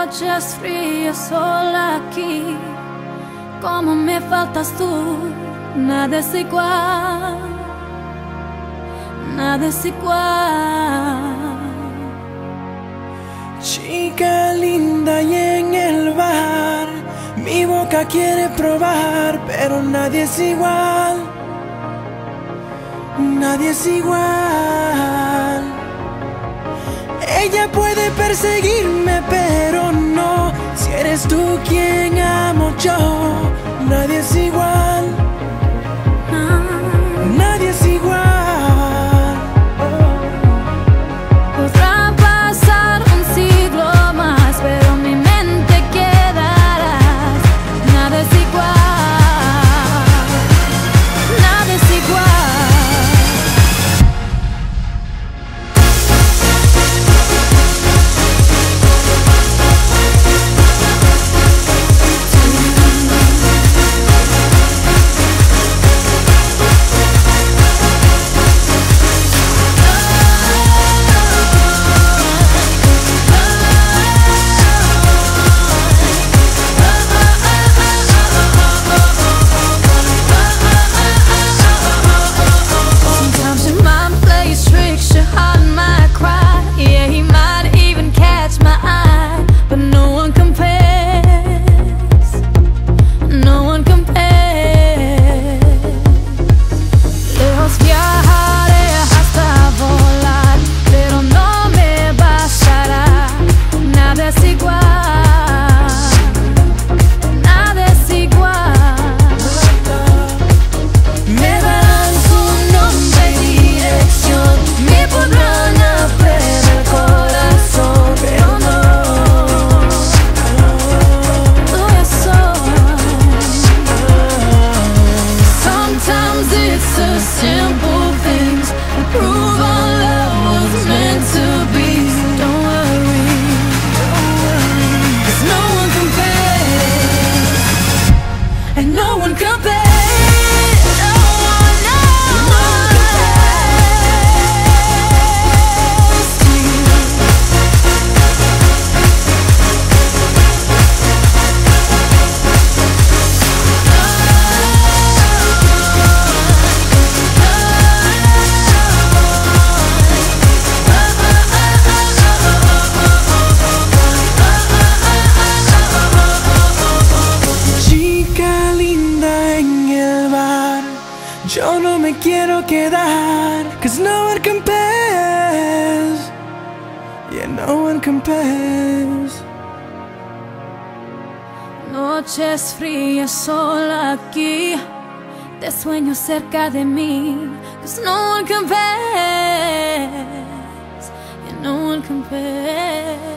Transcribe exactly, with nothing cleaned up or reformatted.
Noches frías sola aquí, como me faltas tú, nada es igual, nada es igual. Chica linda y en el bar, mi boca quiere probar, pero nadie es igual, nadie es igual. Ella puede perseguirme, pero no, si eres tú quien amo yo. Nadie es igual, nadie es igual. Podrá pasar un siglo más, pero en mi mente quedarás. Nada es igual, nada es igual. Yo no me quiero quedar, 'cause no one compares. Yeah, no one compares. Noches frías sola aquí, te sueño cerca de mí, 'cause no one compares. Yeah, no one compares.